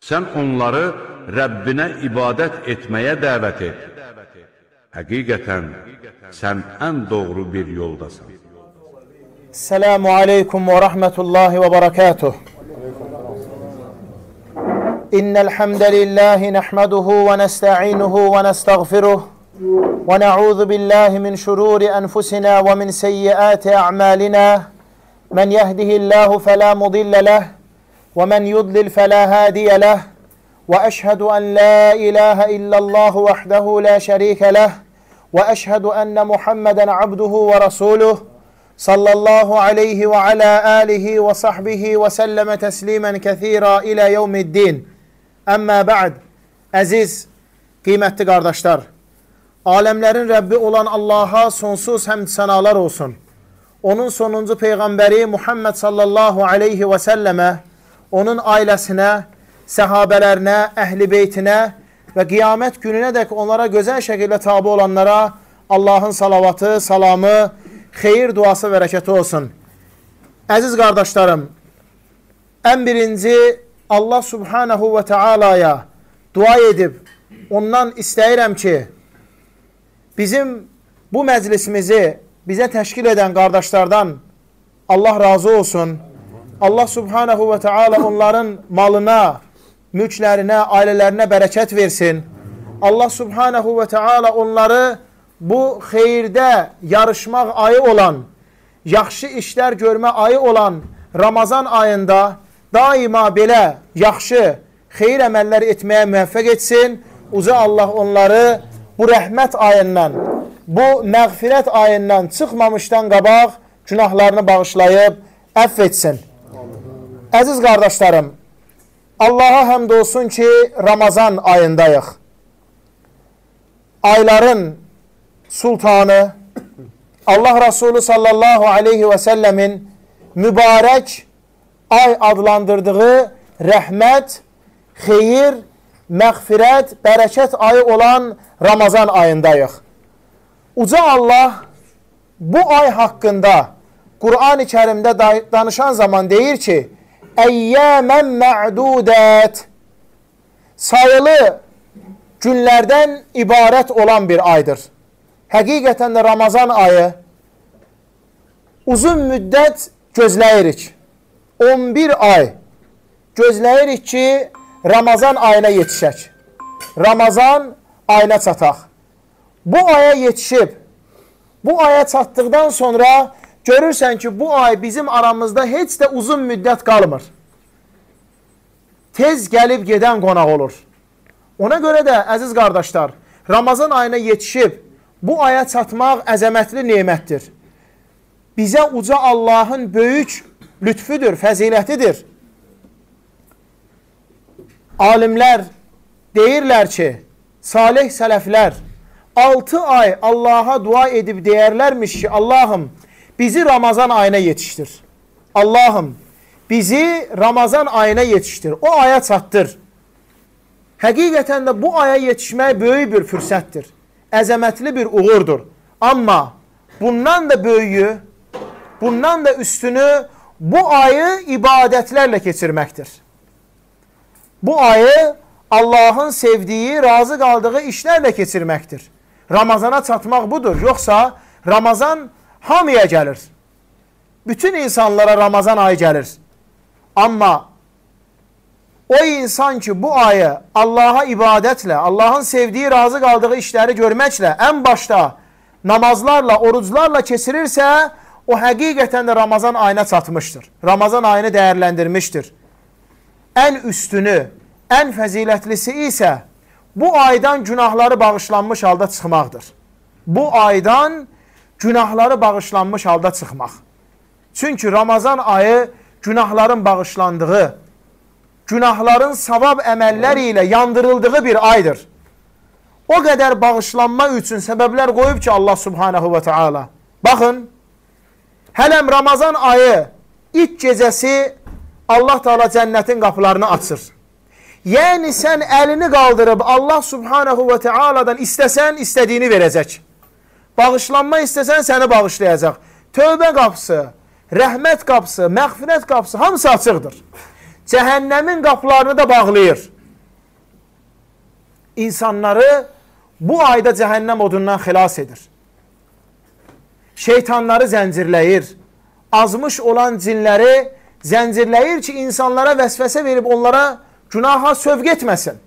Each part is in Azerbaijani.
Sən onları Rəbbinə ibadət etməyə dəvət et. Həqiqətən, sən ən doğru bir yoldasan. Selamu aleykum ve rahmetullahi ve barakatuh. İnnel hamdelellahi nahmaduhu ve nesta'inuhu ve nestağfiruh ve na'udzu billahi min şururi enfusina ve min seyyiati a'malina. Men yehdihillahu fela mudille leh ve men yudlil fela hadiye leh. Ve eşhedü en la ilahe illallah vahdehu la şerike leh ve eşhedü enne Muhammeden abduhu ve rasuluh. Sallallahu aleyhi ve ala alihi ve sahbihi ve selleme teslimen kethira ila yevmiddin. Əmmə ba'd, əziz, qiymətli qardaşlar, aləmlərin Rəbbi olan Allaha sonsuz həmd sənalar olsun. Onun sonuncu Peyğəmbəri Muhammed sallallahu aleyhi və səlləmə, onun ailəsinə, səhabələrinə, əhl-i beytinə və qiyamət gününə dək onlara gözəl şəkildə tabi olanlara Allahın salavatı, salamı, xeyir duası və rəkəti olsun. Əziz qardaşlarım, ən birinci Allah subhanahu və teala'ya dua edib, ondan istəyirəm ki, bizim bu məclisimizi bizə təşkil edən qardaşlardan Allah razı olsun. Allah subhanahu və teala onların malına, mülklərinə, ailələrinə bərəkət versin. Allah subhanahu və teala onları bu xeyirdə yarışmaq ayı olan, yaxşı işlər görmə ayı olan Ramazan ayında daima belə yaxşı, xeyir əməllər etməyə müvəffəq etsin. Uca Allah onları bu rəhmət ayından, bu məğfirət ayından çıxmamışdan qabaq günahlarını bağışlayıb əff etsin. Əziz qardaşlarım, Allaha həmd olsun ki, Ramazan ayındayıq. Ayların sultanı, Allah Resulü sallallahu aleyhi və səlləmin mübarək ay adlandırdığı rəhmət, xeyir, məğfirət, bərəkət ayı olan Ramazan ayındayıq. Uca Allah bu ay haqqında Qur'an-ı Kərimdə danışan zaman deyir ki, əyyəmən mə'dudət, sayılı günlərdən ibarət olan bir aydır. Həqiqətən də Ramazan ayı uzun müddət gözləyirik. 11 ay gözləyirik ki, Ramazan ayına yetişək. Ramazan ayına çataq. Bu aya yetişib, bu aya çatdıqdan sonra görürsən ki, bu ay bizim aramızda heç də uzun müddət qalmır. Tez gəlib gedən qonaq olur. Ona görə də, əziz qardaşlar, Ramazan ayına yetişib, bu aya çatmaq əzəmətli nemətdir. Bizə uca Allahın böyük lütfüdür, fəzilətidir. Alimlər deyirlər ki, salih sələflər 6 ay Allaha dua edib deyərlərmiş ki, Allahım, bizi Ramazan ayına yetişdir. Allahım, bizi Ramazan ayına yetişdir. O aya çatdır. Həqiqətən də bu aya yetişmək böyük bir fürsətdir. Əzəmətli bir uğurdur. Amma bundan da böyüyü, bundan da üstünü bu ayı ibadətlərlə keçirməkdir. Bu ayı Allahın sevdiyi, razı qaldığı işlərlə keçirməkdir. Ramazana çatmaq budur. Yoxsa Ramazan hamıya gəlir. Bütün insanlara Ramazan ayı gəlir. Amma o insan ki, bu ayı Allaha ibadətlə, Allahın sevdiyi, razı qaldığı işləri görməklə, ən başda namazlarla, oruclarla keçirirsə, o həqiqətən də Ramazan ayına çatmışdır. Ramazan ayını dəyərləndirmişdir. Ən üstünü, ən fəzilətlisi isə bu aydan günahları bağışlanmış halda çıxmaqdır. Bu aydan günahları bağışlanmış halda çıxmaq. Çünki Ramazan ayı günahların bağışlandığı, günahların savab əməlləri ilə yandırıldığı bir aydır. O qədər bağışlanma üçün səbəblər qoyub ki, Allah subhanahu və teala. Baxın, hələm Ramazan ayı ilk gecəsi Allah Teala cənnətin qapılarını açır. Yəni sən əlini qaldırıb Allah subhanahu və teala'dan istəsən, istədiyini verəcək. Bağışlanma istəsən, səni bağışlayacaq. Tövbə qapısı, rəhmət qapısı, məğfirət qapısı hamısı açıqdır. Cəhənnəmin qapılarını da bağlayır. insanları bu ayda cəhənnəm odundan xilas edir. Şeytanları zəncirləyir. Azmış olan cinləri zəncirləyir ki, insanlara vəsvəsə verib onlara günaha sövq etməsin.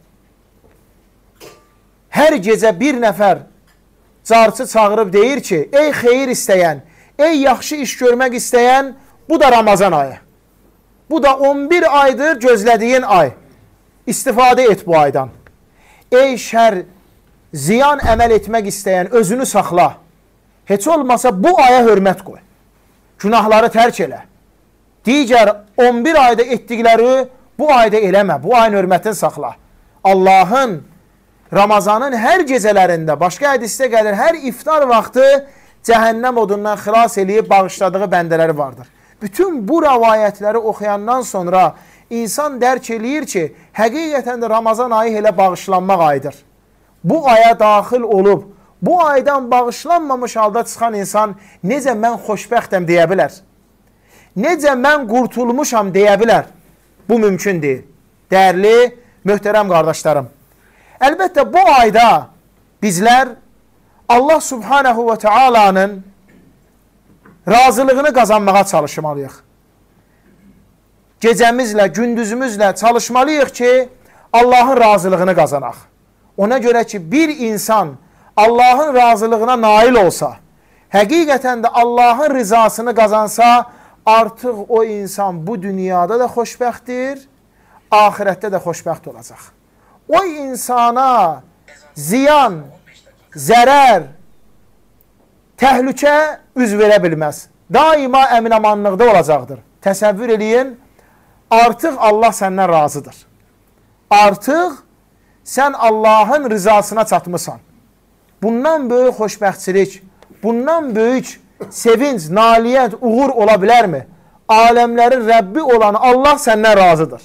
Hər gecə bir nəfər carçı çağırıb deyir ki, ey xeyir istəyən, ey yaxşı iş görmək istəyən, bu da Ramazan ayı. Bu da 11 aydır gözlədiyin ay. İstifadə et bu aydan. Ey şər, ziyan əməl etmək istəyən, özünü saxla. Heç olmasa bu aya hörmət qoy. Günahları tərk elə. Digər 11 ayda etdikləri bu ayda eləmə. Bu ayın hörmətini saxla. Allahın Ramazanın hər gecələrində, başqa hədisdə gəlir, hər iftar vaxtı cəhənnəm odundan xilas eləyib bağışladığı bəndələri vardır. Bütün bu rəvayətləri oxuyandan sonra insan dərk eləyir ki, həqiqətən də Ramazan ayı elə bağışlanmaq ayıdır. Bu aya daxil olub, bu aydan bağışlanmamış halda çıxan insan necə mən xoşbəxtəm deyə bilər. Necə mən qurtulmuşam deyə bilər. Bu mümkün deyil. Dəyərli, möhtərəm qardaşlarım. Əlbəttə bu ayda bizlər Allah Subhanahu və Teala'nın razılığını qazanmağa çalışmalıyıq. Gecəmizlə, gündüzümüzlə çalışmalıyıq ki, Allahın razılığını qazanaq. Ona görə ki, bir insan Allahın razılığına nail olsa, həqiqətən də Allahın rızasını qazansa, artıq o insan bu dünyada da xoşbəxtdir, ahirətdə də xoşbəxt olacaq. O insana ziyan, zərər, təhlükə üz verə bilməz. Daima əminamanlıqda olacaqdır. Təsəvvür eləyin, artıq Allah səndən razıdır. Artıq sən Allahın rızasına çatmısan. Bundan böyük xoşbəxtçilik, bundan böyük sevinç, nailiyyət, uğur ola bilərmi? Aləmlərin Rəbbi olan Allah səndən razıdır.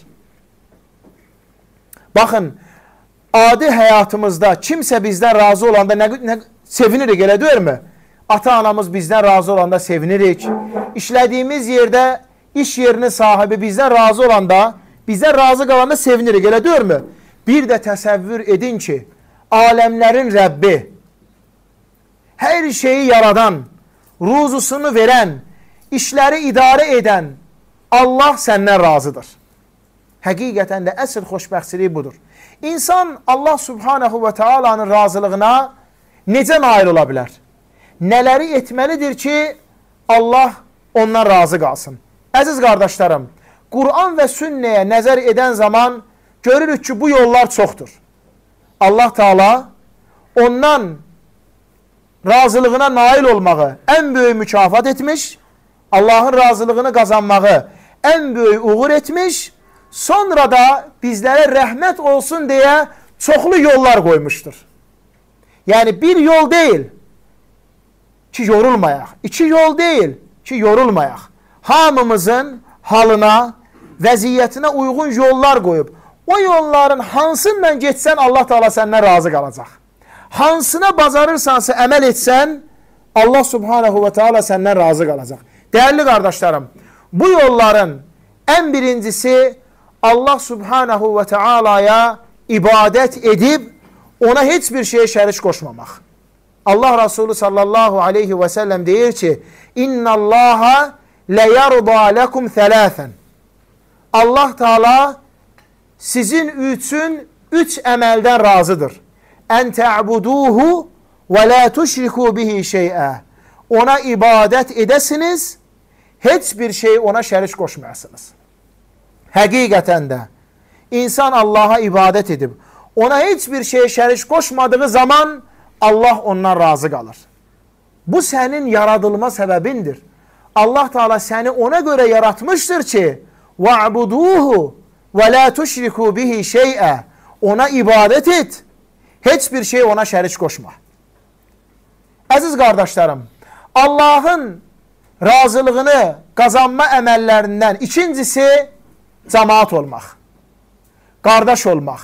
Baxın, adi həyatımızda kimsə bizdən razı olanda sevinirik, elə deyirmi? Ata-anamız bizdən razı olanda sevinirik. İşlədiyimiz yerdə iş yerinin sahibi bizdən razı olanda, bizdən razı qalanda sevinirik, elə deyirmi? Bir də təsəvvür edin ki, aləmlərin Rəbbi, hər şeyi yaradan, ruzusunu verən, işləri idarə edən Allah səndən razıdır. Həqiqətən də əsl xoşbəxtçilik budur. İnsan Allah Subhanahu və Teala'nın razılığına necə nail ola bilər? Nələri etməlidir ki, Allah ondan razı qalsın? Əziz qardaşlarım, Quran və sünnəyə nəzər edən zaman görürük ki, bu yollar çoxdur. Allah Teala ondan razılığına nail olmağı ən böyük mükafat etmiş, Allahın razılığını qazanmağı ən böyük uğur etmiş, sonra da bizlərə rəhmət olsun deyə çoxlu yollar qoymuşdur. Yəni bir yol deyil ki, yorulmayaq. İki yol deyil ki, yorulmayaq. Hamımızın halına, vəziyyətinə uyğun yollar qoyub. O yolların hansından getsən Allah Teala səndən razı qalacaq. Hansına bacarırsansa əməl etsən Allah Subhanahu və Teala səndən razı qalacaq. Dəyərli qardaşlarım, bu yolların ən birincisi Allah Subhanahu və Teala'ya ibadət edib ona heç bir şeye şərik qoşmamaq. Allah Resulü sallallahu aleyhi və səlləm deyir ki, İnna Allaha ləyərda ləkum thələtən. Allah Teala sizin üçün üç əməldən razıdır. Ən tə'buduhu və la tuşriku bihi şey'ə. Ona ibadət edəsiniz, heç bir şey ona şərik qoşmayasınız. Həqiqətən də insan Allaha ibadət edib, ona heç bir şey şərik qoşmadığı zaman Allah ondan razı qalır. Bu sənin yaradılma səbəbindir. Allah Teala səni ona görə yaratmışdır ki, وَعْبُدُوهُ وَلَا تُشْرِكُوا بِهِ شَيْئًا. Ona ibadət et, heç bir şey ona şərik qoşma. Əziz qardaşlarım, Allahın razılığını qazanma əməllərindən ikincisi cəmaat olmaq, qardaş olmaq.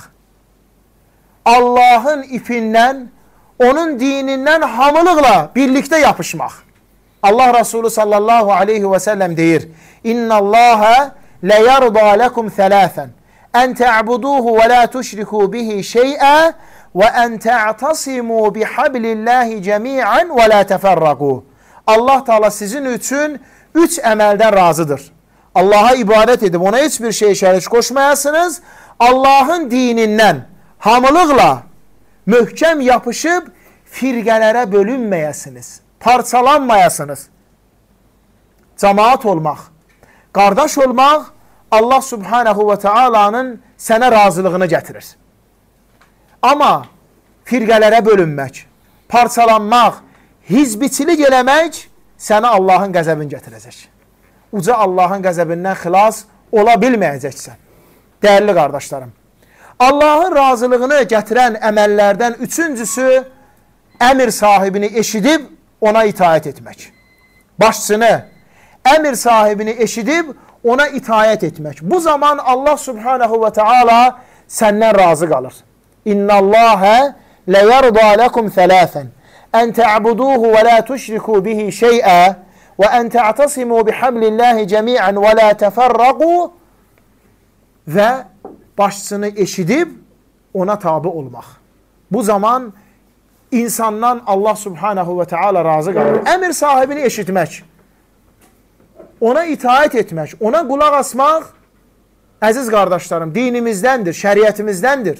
Allahın ipindən, onun dinindən hamılıqla birlikdə yapışmaq. Allah Resulü sallallahu aleyhi və səlləm deyir, İnna Allaha ləyərda ləkum thələtən. Ən tə'buduhu və la tuşriku bihi şey'ə və ən tə'tasimu bihablillahi cəmi'an və la təfərraqu. Allah Teala sizin üçün 3 əməldən razıdır. Allaha ibadət edib ona heç bir şey şərik qoşmayasınız. Allahın dinindən hamılıqla möhkəm yapışıb firqələrə bölünməyəsiniz. Parçalanmayasınız. Cemaat olmaq, qardaş olmaq Allah Subhanahu və Taala'nın sənə razılığını gətirir. Amma firqələrə bölünmək, parçalanmaq, hizbiçilik eləmək sənə Allahın qəzəbini gətirəcək. Uca Allahın qəzəbindən xilas ola bilməyəcəksən. Dəyərli qardaşlarım, Allahın razılığını gətirən əməllərdən üçüncüsü əmir sahibini eşidib ona itaət etmək. Başçını, əmir sahibini eşidib ona itaət etmək. Bu zaman Allah Subhanahu və Teala səndən razı qalır. İnnallâhe leyerda lekum thelâfen en te'buduhu ve la tuşriku bihi şey'a ve en te'tasimu bihablillahi cemi'an ve la teferraku ve başçını eşidib ona tabi olmaq. Bu zaman insandan Allah Subhanahu ve Teala razı qalır. Əmir sahibini eşitmək, ona itaət etmək, ona qulaq asmaq, əziz qardaşlarım, dinimizdəndir, şəriyyətimizdəndir.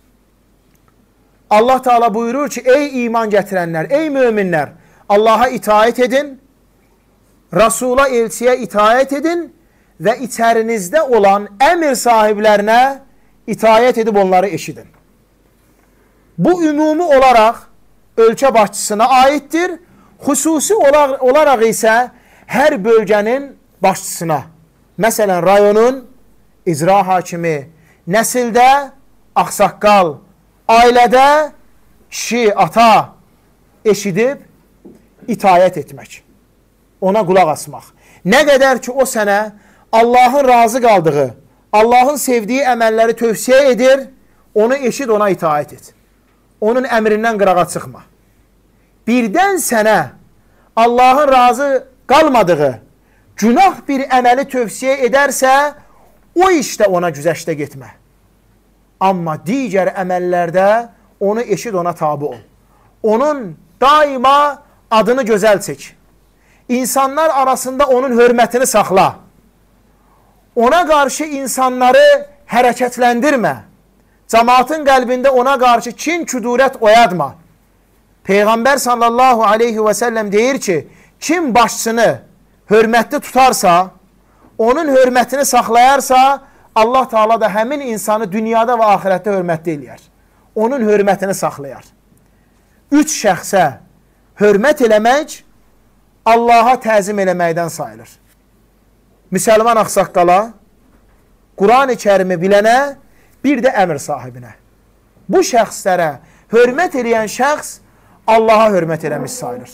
Allah Teala buyurur ki, ey iman gətirənlər, ey müminlər, Allaha itaət edin, Rasula, elçiyə itaət edin və içərinizdə olan əmir sahiblərinə itaət edib onları eşidin. Bu ümumi olaraq ölkə başçısına aiddir, xüsusi olaraq isə hər bölgənin başçısına. Məsələn, rayonun icra hakimi, nəsildə axsaqqal, ailədə kişi, ata eşidib itaət etmək, ona qulaq asmaq. Nə qədər ki, o sənə Allahın razı qaldığı, Allahın sevdiyi əməlləri tövsiyə edir, onu eşid, ona itaət et. Onun əmrindən qırağa çıxma. Birdən sənə Allahın razı qalmadığı günah bir əməli tövsiyə edərsə, o işdə ona güzəşdə getmə. Amma digər əməllərdə onu eşid, ona tabi ol. Onun daima adını gözəl çək. İnsanlar arasında onun hörmətini saxla. Ona qarşı insanları hərəkətləndirmə. Cəmaatın qəlbində ona qarşı kin, küdurət oyadma. Peyğəmbər sallallahu aleyhi və səlləm deyir ki, kim başçını hörmətli tutarsa, onun hörmətini saxlayarsa, Allah Teala da həmin insanı dünyada və axirətdə hörmətli eləyər. Onun hörmətini saxlayar. 3 şəxsə hörmət eləmək, Allaha təzim eləməkdən sayılır. Müsəlman axsaqqala, Quran-ı Kərimi bilənə, bir də əmr sahibinə. Bu şəxslərə hörmət eləyən şəxs Allaha hörmət eləmiş sayılır.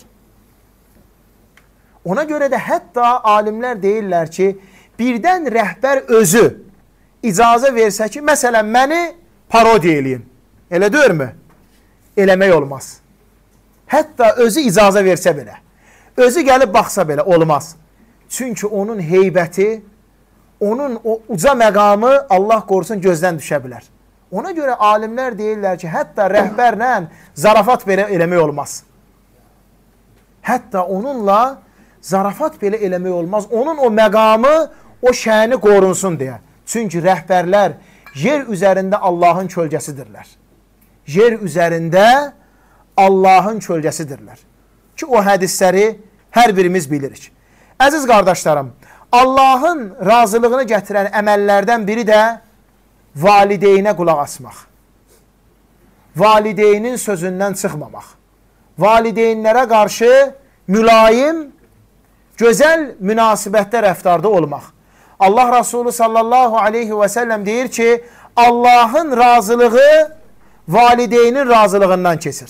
Ona görə də hətta alimlər deyirlər ki, birdən rəhbər özü icazə versə ki, məsələn, məni parodiya eləyin. Elə deyirmi? Eləmək olmaz. Hətta özü icazə versə belə. Özü gəlib baxsa belə, olmaz. Çünki onun heybəti, onun o uca məqamı Allah qorusun gözdən düşə bilər. Ona görə alimlər deyirlər ki, hətta rəhbərlə zarafat belə eləmək olmaz. Hətta onunla zarafat belə eləmək olmaz. Onun o məqamı, o şəni qorunsun deyə. Çünki rəhbərlər yer üzərində Allahın kölgəsidirlər. Yer üzərində Allahın kölgəsidirlər. Ki, o hədisləri hər birimiz bilirik. Əziz qardaşlarım, Allahın razılığını gətirən əməllərdən biri də valideynə qulaq asmaq. Valideynin sözündən çıxmamaq. Valideynlərə qarşı mülayim, gözəl münasibətdə rəftarda olmaq. Allah Resulü sallallahu aleyhi və səlləm deyir ki, Allahın razılığı valideynin razılığından keçir.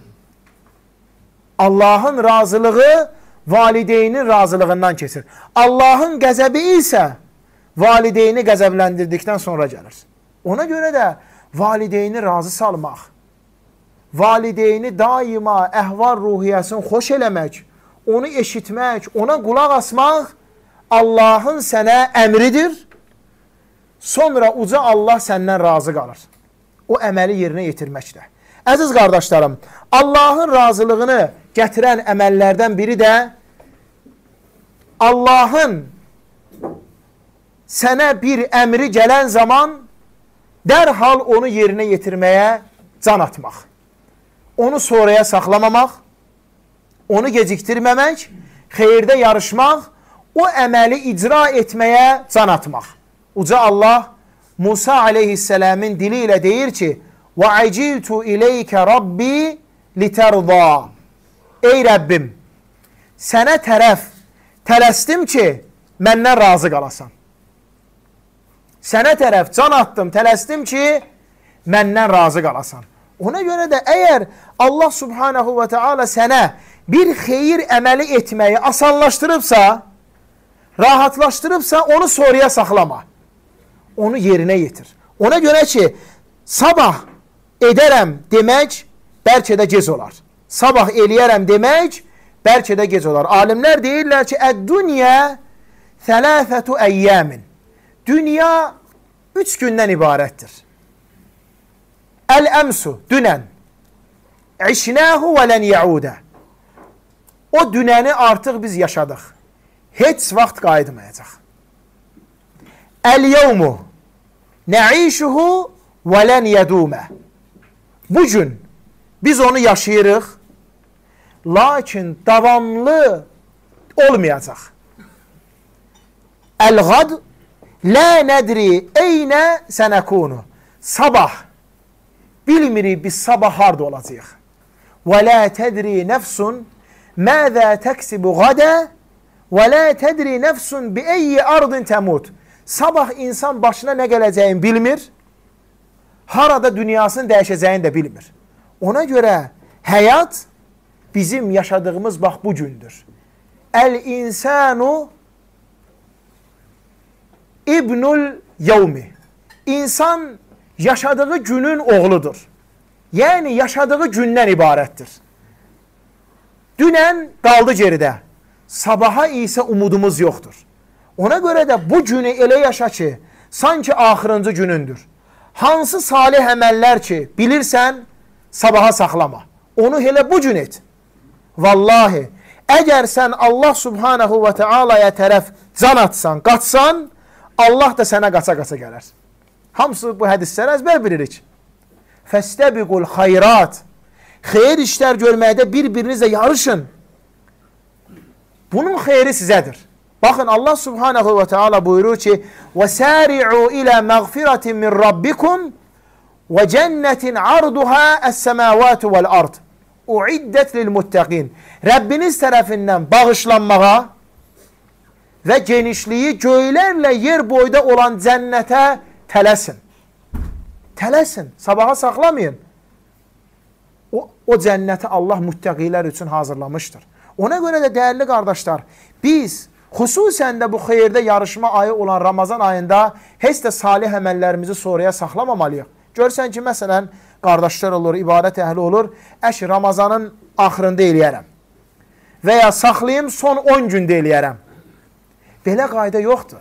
Allahın razılığı valideynin razılığından keçir. Allahın qəzəbi isə valideyni qəzəbləndirdikdən sonra gəlir. Ona görə də valideyni razı salmaq, valideyni daima əhval ruhiyyəsini xoş eləmək, onu eşitmək, ona qulaq asmaq Allahın sənə əmridir. Sonra uca Allah səndən razı qalır. O əməli yerinə yetirməklə. Əziz qardaşlarım, Allahın razılığını gətirən əməllərdən biri də Allahın sənə bir əmri gələn zaman dərhal onu yerinə yetirməyə can atmaq. Onu sonraya saxlamamaq, onu gecikdirməmək, xeyirdə yarışmaq, o əməli icra etməyə can atmaq. Uca Allah Musa aleyhisselamın dili ilə deyir ki, وَعَجِلْتُ إِلَيْكَ رَبِّي لِتَرْضَى Ey Rəbbim, sənə tərəf tələsdim ki, məndən razı qalasan. Sənə tərəf can attım, tələsdim ki, məndən razı qalasan. Ona görə də əgər Allah subhanahu və teala sənə bir xeyir əməli etməyi asanlaşdırıbsa, rahatlaşdırıbsa, onu sonraya saxlama. Onu yerinə yetir. Ona görə ki, sabah edərəm demək, bəlkə də gec olar. Sabah eləyərəm demək, bəlkə də gec olar. Alimlər deyirlər ki, Əd-dünya thələthətü əyyəmin. Dünya 3 gündən ibarətdir. Əl-əmsu, dünən. İşnəhu və lən yəudə. O dünəni artıq biz yaşadıq. Heç vaxt qayıtmayacaq. Əl-yevmu nəişuhu və lən yədumə. Bugün biz onu yaşayırıq, lakin davamlı olmayacaq. Əl-qad lə nədri eynə sənəkunu. Sabah bilmirik biz sabah harda olacaq. Və lə tədri nəfsun məzə təksibu qadə və lə tədri nəfsun bi eyyi ardın təmud. Sabah insan başına nə gələcəyini bilmir, harada dünyasını dəyişəcəyini də bilmir. Ona görə həyat bizim yaşadığımız bax bu gündür. Əl-insanu İbnul yevmi. İnsan yaşadığı günün oğludur. Yəni yaşadığı gündən ibarətdir. Dünən qaldı geridə. Sabaha isə umudumuz yoxdur. Ona görə də bu günü elə yaşa ki, sanki axırıncı günündür. Hansı salih əməllər ki, bilirsən, sabaha saxlama. Onu elə bu gün et. Vallahi, əgər sən Allah subhanahu və teala'ya tərəf can atsan, qaçsan, Allah da sənə qaça-qaça gələr. Hamısı bu hədisləri əzbər bilirik. Fəstəbiqul xayrat. Xeyir işlər görməkdə bir-birinizlə yarışın. Bunun xeyri sizədir. Baxın, Allah subhanahu və teala buyurur ki, وَسَارِعُوا إِلَى مَغْفِرَةٍ مِنْ رَبِّكُمْ وَجَنَّةٍ عَرْضُهَا السَّمَاوَاتُ وَالْأَرْضِ اُعِدَّتْ لِلْمُتَّقِينَ Rəbbiniz tərəfindən bağışlanmağa və genişliyi göylərlə yer boyda olan cənnətə tələsin. Tələsin, sabaha saxlamayın. O cənnəti Allah müttəqilər üçün hazırlamışdır. Ona görə də dəyərli qardaşlar, biz xüsusən də bu xeyirdə yarışma ayı olan Ramazan ayında heç də salih əməllərimizi sonraya saxlamamalıyıq. Görsən ki, məsələn, qardaşlar olur, ibadət əhli olur, Ramazanın axırında eləyərəm. Və ya saxlayım, son 10 gündə eləyərəm. Belə qayda yoxdur.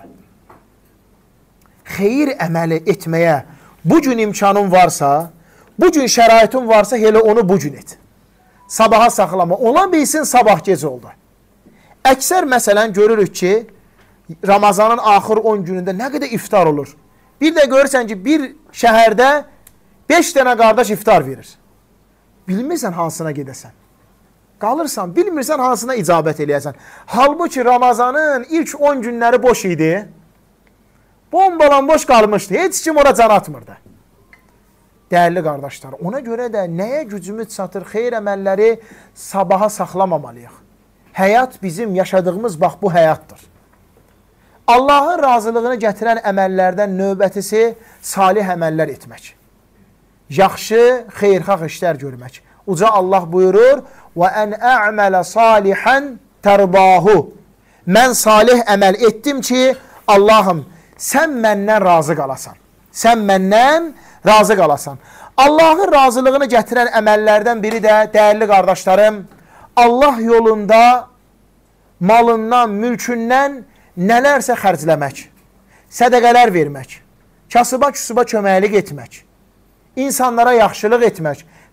Xeyir əməli etməyə bugün imkanın varsa, bugün şəraitin varsa, elə onu bugün et. Sabaha saxlama. Ola bilsin, sabah gec oldu. Əksər məsələn görürük ki, Ramazanın axır 10 günündə nə qədər iftar olur. Bir də görürsən ki, bir şəhərdə 5 dənə qardaş iftar verir. Bilmirsən hansına gedəsən. Qalırsan, bilmirsən hansına icabət eləyəsən. Halbuki Ramazanın ilk 10 günləri boş idi. Bombalan boş qalmışdı. Heç kim ora can atmırdı. Dəyərli qardaşlar, ona görə də nəyə gücümüz çatır, xeyir əməlləri sabaha saxlamamalıyıq. Həyat bizim yaşadığımız bax bu həyatdır. Allahın razılığını gətirən əməllərdən növbətisi salih əməllər etmək. Yaxşı, xeyrxalq işlər görmək. Uca Allah buyurur, وَاَنْ أَعْمَلَ صَالِحًا تَرْضَاهُ Mən salih əməl etdim ki, Allahım, sən məndən razı qalasan. Sən məndən razı qalasan. Allahın razılığını gətirən əməllərdən biri də, dəyərli qardaşlarım, Allah yolunda malından, mülkündən nələrsə xərcləmək, sədəqələr vermək, kasıba-küsuba köməklik etmək, insanlara yaxşılıq etmək,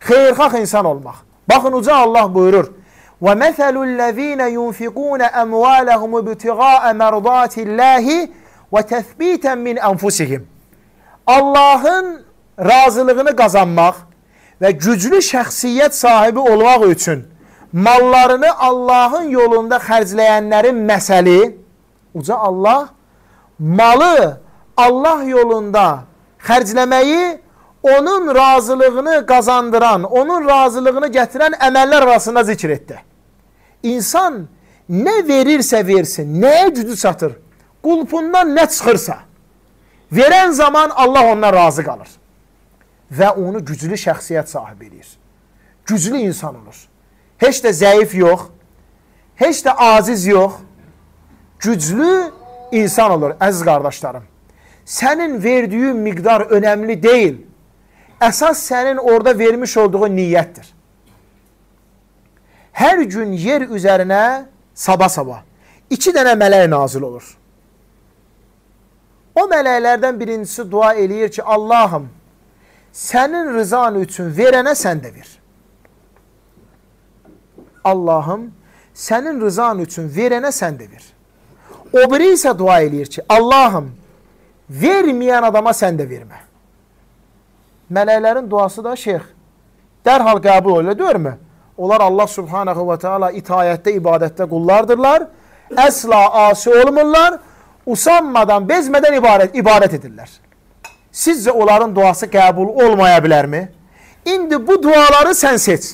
Xeyirxah insan olmaq. Baxın, uca Allah buyurur. وَمَثَلُ الَّذ۪ينَ يُنْفِقُونَ أَمْوَالَهُمُ بِتِغَاءَ مَرْضَاتِ اللّٰهِ وَتَثْبِيتًا مِنْ أَنْفُسِهِمْ. Allahın razılığını qazanmaq və güclü şəxsiyyət sahibi olmaq üçün mallarını Allahın yolunda xərcləyənlərin məsəli, uca Allah malı Allah yolunda xərcləməyi onun razılığını qazandıran, onun razılığını gətirən əməllər arasında zikr etdi. İnsan nə verirsə versin, nəyə gücü çatır, qulpundan nə çıxırsa, verən zaman Allah ondan razı qalır və onu güclü şəxsiyyət sahibi edir. Güclü insan olur. Heç də zəif yox, heç də aziz yox, güclü insan olur. Əziz qardaşlarım, sənin verdiyin miqdar önəmli deyil. Əsas sənin orada vermiş olduğu niyyətdir. Hər gün yer üzərinə sabah 2 dənə mələk nazil olur. O mələklərdən birincisi dua eləyir ki, Allahım, sənin rızan üçün verənə sən də ver. Allahım, sənin rızan üçün verənə sən də ver. O biri isə dua eləyir ki, Allahım, verməyən adama sən də vermə. Mələklərin duası da şeyx, dərhal qəbul olur, deyirmi? Onlar Allah subhanahu və teala itayətdə, ibadətdə qullardırlar, əsla asi olmurlar, usanmadan, bezmədən ibadət edirlər. Sizcə onların duası qəbul olmaya bilərmi? İndi bu duaları sən seç.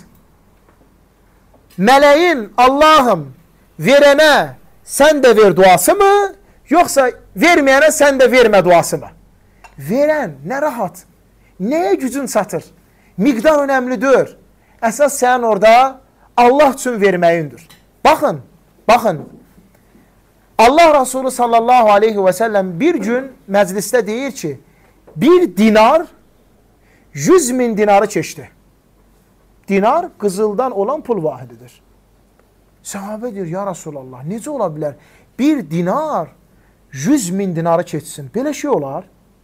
Mələyin Allahım verənə sən də ver duası mı? Yoxsa verməyənə sən də vermə duası mı? Verən, nə rahat, nəyə gücün çatır? Miqdar önəmlidir. Əsas sən orada Allah üçün verməyindir. Baxın, Allah Resulü sallallahu aleyhi və səlləm bir gün məclisdə deyir ki, bir dinar 100.000 dinarı keçdi. Dinar qızıldan olan pul vahididir. Sahabə deyir, ya Resulallah, necə ola bilər? Bir dinar 100.000 dinarı keçsin. Belə şey olar.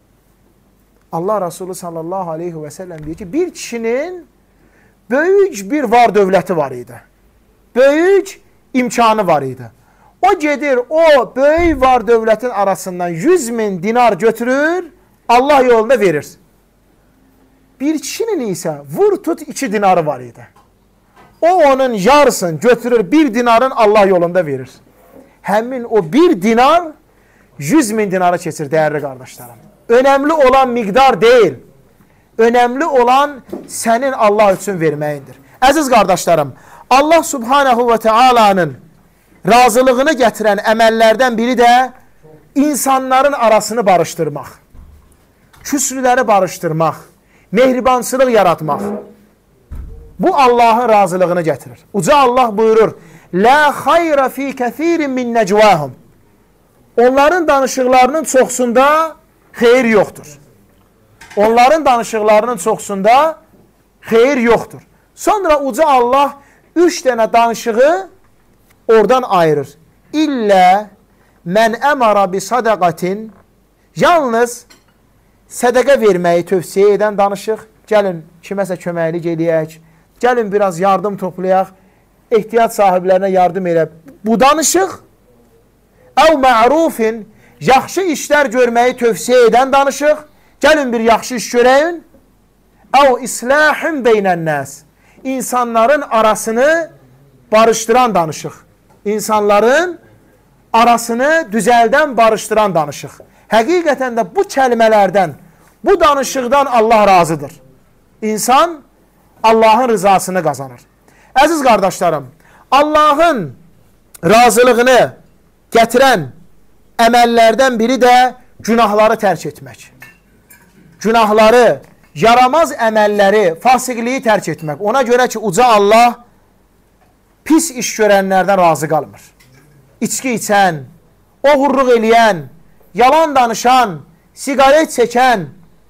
Allah Resulü sallallahu aleyhi və səlləm deyir ki, bir kişinin böyük bir var dövləti var idi. Böyük imkanı var idi. O gedir, o böyük var dövlətin arasından 100.000 dinar götürür, Allah yolunda verir. Bir kişinin isə vur tut 2 dinarı var idi. O onun yarısını götürür, 1 dinarın Allah yolunda verir. Həmin o 1 dinar 100.000 dinarı keçir, dəyərli qardaşlarım. Önəmli olan miqdar deyil. Önəmli olan sənin Allah üçün verməyindir. Əziz qardaşlarım, Allah subhanahu və teala'nın razılığını gətirən əməllərdən biri də insanların arasını barışdırmaq, küslüləri barışdırmaq, mehribansılıq yaratmaq. Bu Allahın razılığını gətirir. Uca Allah buyurur, La xayra fi kəsirin min necvahum. Onların danışıqlarının çoxsunda xeyir yoxdur. Onların danışıqlarının çoxsunda xeyir yoxdur. Sonra uca Allah 3 dənə danışığı oradan ayırır. İllə mən əmara bi sadaqatin, yalnız sədəqə verməyi tövsiyə edən danışıq. Gəlin kiməsə köməklik eləyək, gəlin biraz yardım toplayaq, ehtiyac sahiblərinə yardım elə. Bu danışıq, əv ma'rufin, yaxşı işlər görməyi tövsiyə edən danışıq. Gəlin bir yaxşı iş görəyin. Əv islahın beynənnəs, insanların arasını barışdıran danışıq. İnsanların arasını düzəldən, barışdıran danışıq. Həqiqətən də bu kəlmələrdən, bu danışıqdan Allah razıdır. İnsan Allahın rızasını qazanır. Əziz qardaşlarım, Allahın razılığını gətirən əməllərdən biri də günahları tərk etmək. Günahları, yaramaz əməlləri, fasiqliyi tərk etmək. Ona görə ki, uca Allah pis iş görənlərdən razı qalmır. İçki içən, oğurluq eləyən, yalan danışan, sigaret çəkən,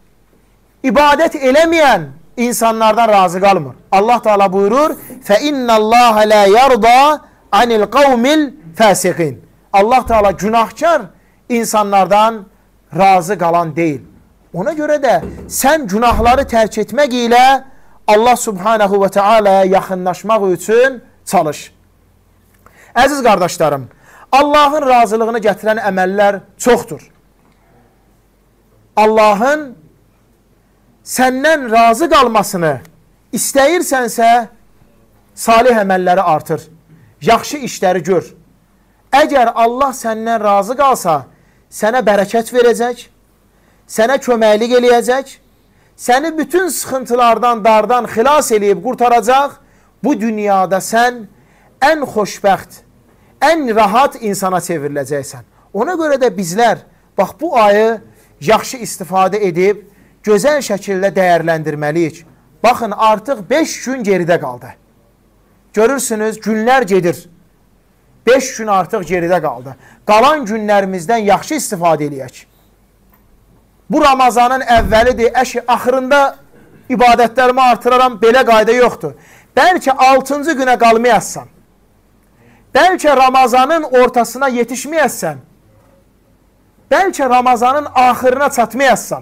ibadət eləməyən insanlardan razı qalmır. Allah Teala buyurur, فَاِنَّ اللّٰهَ لَا يَرْضَى عَنِ الْقَوْمِ الْفَاسِقِينَ. Allah Teala günahkar insanlardan razı qalan deyil. Ona görə də sən günahları tərk etmək ilə Allah subhanahu və teala'ya yaxınlaşmaq üçün çalış. Əziz qardaşlarım, Allahın razılığını gətirən əməllər çoxdur. Allahın səndən razı qalmasını istəyirsənsə, salih əməlləri artır, yaxşı işləri gör. Əgər Allah səndən razı qalsa, sənə bərəkət verəcək, sənə köməklik eləyəcək, səni bütün sıxıntılardan, dardan xilas eləyib qurtaracaq. Bu dünyada sən ən xoşbəxt, ən rahat insana çevriləcəksən. Ona görə də bizlər, bax bu ayı yaxşı istifadə edib, gözəl şəkildə dəyərləndirməliyik. Baxın, artıq 5 gün geridə qaldı. Görürsünüz, günlər gedir. 5 gün artıq geridə qaldı. Qalan günlərimizdən yaxşı istifadə eləyək. Bu Ramazanın əvvəlidir, axırında ibadətlərimi artıraram, belə qayda yoxdur. Bəlkə 6-cı günə qalmayassan. Bəlkə Ramazanın ortasına yetişməyəsən. Bəlkə Ramazanın axırına çatmayassan.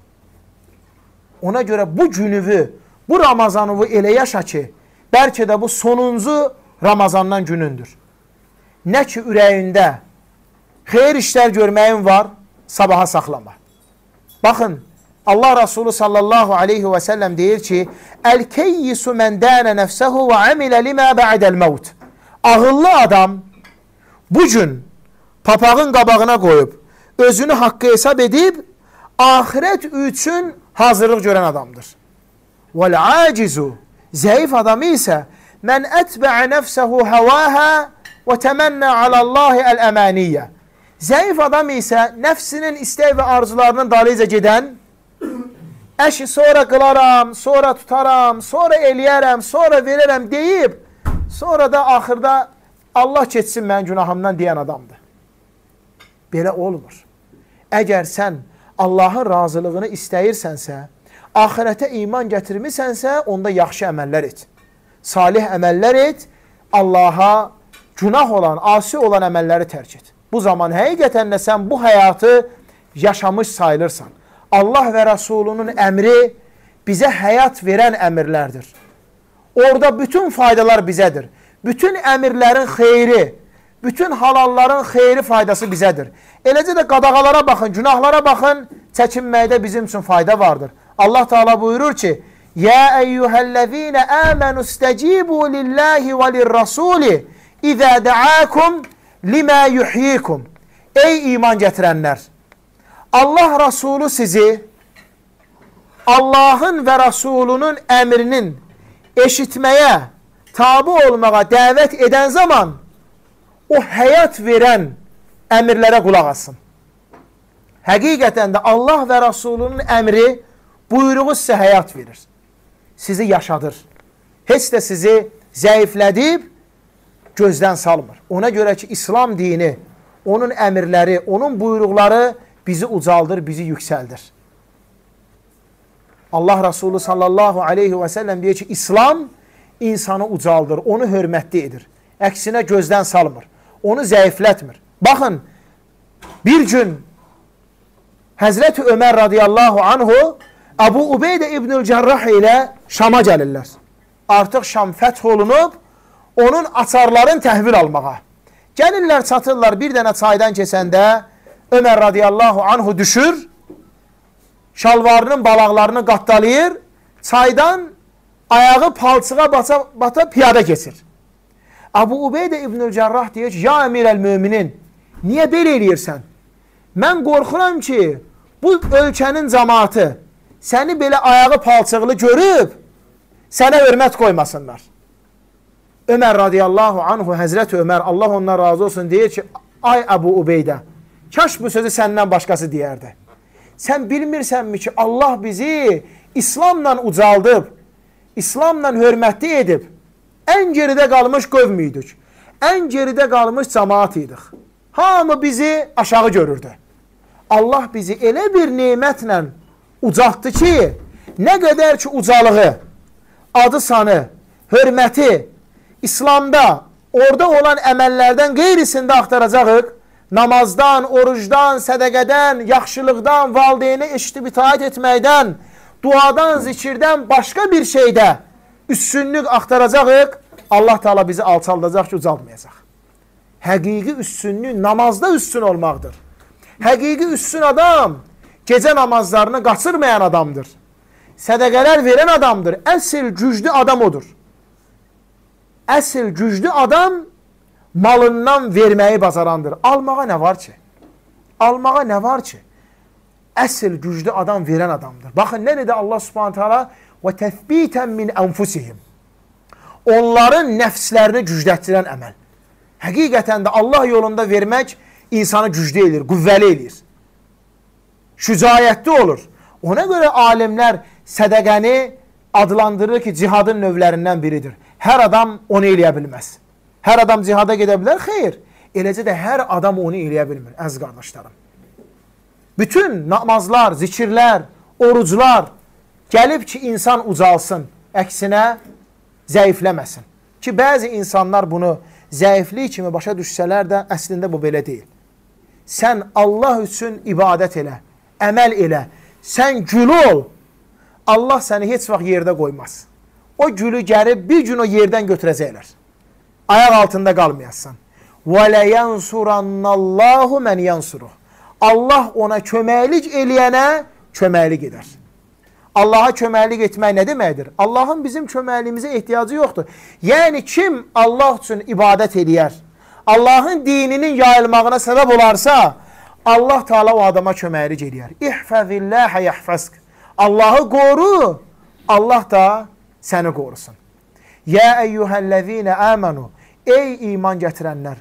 Ona görə bu günüvü, bu Ramazanıvı elə yaşa ki, bəlkə də bu sonuncu Ramazandan günündür. Nə ki ürəyində xeyir işlər görməyin var, sabaha saxlama. Baxın, Allah Resulü sallallahu aleyhi və səlləm deyir ki, Əl-keyyisu mən dənə nəfsəhu və əmilə limə bə'dəl məvt. Ağıllı adam bu gün papağın qabağına qoyub, özünü haqqı hesab edib, ahirət üçün hazırlıq görən adamdır. Vəl-acizu, zəif adamı isə, mən ətbə'ə nəfsəhu həvəhə və təmənnə aləllahi əl-əməniyyə. Zəif adam isə nəfsinin istək və arzularının dalıca gedən, əşi sonra qılaram, sonra tutaram, sonra eləyərəm, sonra verərəm deyib, sonra da axırda Allah keçsin mən günahımdan deyən adamdır. Belə olmur. Əgər sən Allahın razılığını istəyirsənsə, axirətə iman gətirmisənsə, onda yaxşı əməllər et. Salih əməllər et, Allaha günah olan, asi olan əməlləri tərk et. Bu zaman həqiqətən də sən bu həyatı yaşamış sayılırsan. Allah və Rasulunun əmri bizə həyat verən əmirlərdir. Orada bütün faydalar bizədir. Bütün əmirlərin xeyri, bütün halalların xeyri faydası bizədir. Eləcə də qadağalara baxın, günahlara baxın, çəkinməkdə bizim üçün fayda vardır. Allah Teala buyurur ki, Yə əyyuhəl-ləzīnə əmənu istəcibu lillahi və lirrasuli İzə dəəkum limə yuhyikum. Ey iman gətirənlər! Allah Rasulü sizi Allahın və Rasulunun əmrinin eşitməyə, tabi olmağa dəvət edən zaman o həyat verən əmrlərə qulaq asın. Həqiqətən də Allah və Rasulunun əmri buyruğu sizə həyat verir. Sizi yaşadır. Heç də sizi zəiflədib gözdən salmır. Ona görə ki, İslam dini, onun əmirləri, onun buyruqları bizi ucaldır, bizi yüksəldir. Allah Resulü sallallahu aleyhi və səlləm deyir ki, İslam insanı ucaldır, onu hörmətli edir. Əksinə gözdən salmır, onu zəiflətmir. Baxın, bir gün Həzrəti Ömər radiyallahu anhu Əbu Ubeydə İbnül Cərrah ilə Şama gəlirlər. Artıq Şam fəth olunub, onun açarların təhvil almağa. Gəlirlər, çatırlar, bir dənə çaydan keçəndə Ömər radiyallahu anhu düşür, şalvarının balaqlarını qattalayır, çaydan ayağı palçığa bata piyada keçir. Əbu Ubeydə İbnül Cərrah deyir ki, ya əmirəl müminin, niyə belə eləyirsən? Mən qorxuram ki, bu ölkənin cəmaatı səni belə ayağı palçıqlı görüb, sənə hörmət qoymasınlar. Ömər radiyallahu anhu, Həzrəti Ömər, Allah ondan razı olsun, deyir ki, ay Əbu Ubeydə, kaş bu sözü səndən başqası deyərdi. Sən bilmirsənmi ki, Allah bizi İslamla ucaldıb, İslamla hörmətli edib, ən geridə qalmış qövm idik, ən geridə qalmış cəmaat idik. Hamı bizi aşağı görürdü. Allah bizi elə bir nemətlə ucaltdı ki, nə qədər ki ucalığı, adı sanı, hörməti, İslamda, orada olan əməllərdən qeyrisində axtaracağıq, namazdan, orucdan, sədəqədən, yaxşılıqdan, valideynə eşitib itaat etməkdən, duadan, zikirdən başqa bir şeydə üstünlük axtaracağıq, Allah Teala bizi alçaldacaq ki, ucalmayacaq. Həqiqi üstünlük namazda üstün olmaqdır. Həqiqi üstün adam gecə namazlarını qaçırmayan adamdır. Sədəqələr verən adamdır. Əsl güclü adam odur. Əsl güclü adam malından verməyi bacarandır. Almağa nə var ki? Almağa nə var ki? Əsl güclü adam verən adamdır. Baxın, nə dedi Allah subhanət hala? وَتَثْبِيتًا مِنْ أَنْفُسِهِمْ Onların nəfslərini güclətdirən əməl. Həqiqətən də Allah yolunda vermək insanı güclü eləyir, qüvvəli eləyir. Şücayətli olur. Ona görə alimlər sədəqəni adlandırır ki, cihadın növlərindən biridir. Hər adam onu eləyə bilməz. Hər adam cihada gedə bilər, xeyr. Eləcə də hər adam onu eləyə bilmir, əziz qardaşlarım. Bütün namazlar, zikirlər, oruclar gəlib ki, insan ucalsın, əksinə zəifləməsin. Ki, bəzi insanlar bunu zəiflik kimi başa düşsələr də, əslində bu belə deyil. Sən Allah üçün ibadət elə, əməl elə, sən gülü ol, Allah səni heç vaxt yerdə qoymaz. O gülü gəlib bir gün o yerdən götürəcəklər. Ayaq altında qalmayasın. وَلَيَنْسُرَنَّ اللّٰهُ مَنْ يَنْسُرُهُ Allah ona köməklik eləyənə köməklik edər. Allaha köməklik etmək nə deməkdir? Allahın bizim köməkliyimizə ehtiyacı yoxdur. Yəni, kim Allah üçün ibadət eləyər, Allahın dininin yayılmağına səbəb olarsa, Allah Teala o adama köməklik eləyər. İhfəzilləhə yəhfəzk. Allahı qoru, Allah da səni qorusun. Yə əyyuhəl-ləzīnə əmənu. Ey iman gətirənlər.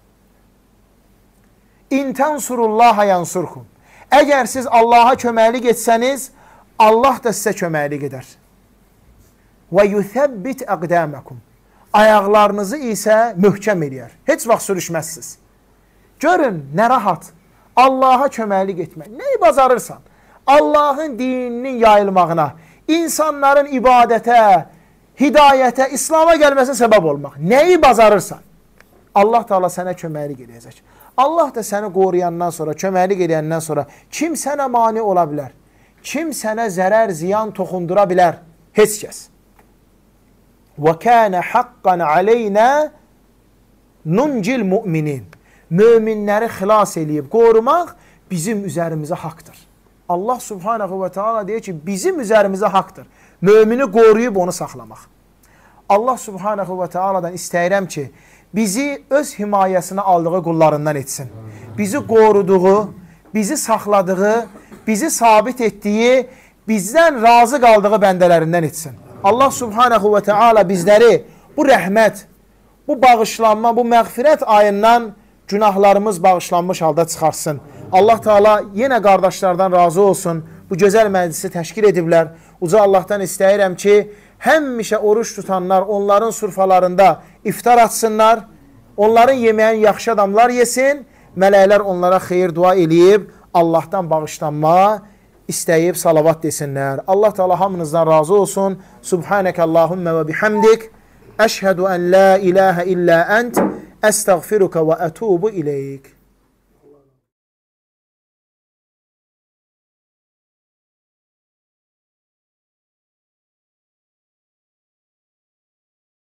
İn tənsurullaha yansurkum. Əgər siz Allaha köməklik etsəniz, Allah da sizə köməklik edər. Və yuthəbbit əqdəməkum. Ayaqlarınızı isə möhkəm eləyər. Heç vaxt sürüşməzsiniz. Görün, nə rahat. Allaha köməklik etmək. Nəyi bacarırsan? Allahın dininin yayılmağına, insanların ibadətə, hidayətə, İslama gəlməsinə səbəb olmaq. Nəyi bacarırsan? Allah Teala sənə köməklik edəcək. Allah da səni qoruyandan sonra, köməklik edəndən sonra kim sənə mani ola bilər? Kim sənə zərər, ziyan toxundura bilər? Heç kəs. وَكَانَ حَقًّا عَلَيْنَا نُنْجِلْ مُؤْمِنِينَ Möminləri xilas eləyib qorumaq bizim üzərimizə haqdır. Allah subhanahu ve teala deyir ki, bizim üzərimizə haqdır. Mömini qoruyub onu saxlamaq. Allah subhanahu ve teala'dan istəyirəm ki, bizi öz himayəsinə aldığı qullarından etsin. Bizi qoruduğu, bizi saxladığı, bizi sabit etdiyi, bizdən razı qaldığı bəndələrindən etsin. Allah subhanahu ve teala bizləri bu rəhmət, bu bağışlanma, bu məğfirət ayından günahlarımız bağışlanmış halda çıxarsın. Allah Teala yenə qardaşlardan razı olsun. Bu gözəl məclisi təşkil ediblər. Uca Allahdan istəyirəm ki, həmişə oruç tutanlar onların surfalarında iftar açsınlar. Onların yeməyin yaxşı adamlar yesin. Mələklər onlara xeyir dua eləyib, Allahdan bağışlanma istəyib salavat desinlər. Allah Teala hamınızdan razı olsun. Subhanəkə Allahümmə və bihamdik. Əşhədu ən la ilahə illə ənt. Əstəğfiruka və ətubu iləyik.